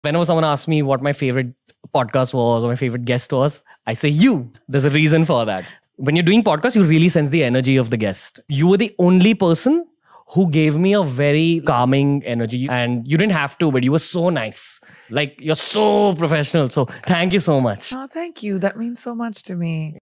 Whenever someone asks me what my favorite podcast was or my favorite guest was, I say you. There's a reason for that. When you're doing podcasts, you really sense the energy of the guest. You were the only person who gave me a very calming energy, and you didn't have to, but you were so nice. Like, you're so professional. So thank you so much. Oh, thank you. That means so much to me.